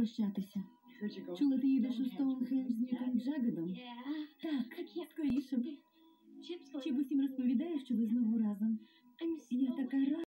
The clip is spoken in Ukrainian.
попрощатися. Чула, ти їдеш у Стоунхендж з Міком Джаггедом? Так, скоріше б. Чіп усім розповідає, що ви знову разом. Я така рада.